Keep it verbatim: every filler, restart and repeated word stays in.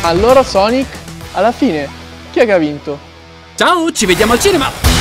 Allora Sonic, alla fine, chi è che ha vinto? Ciao, ci vediamo al cinema!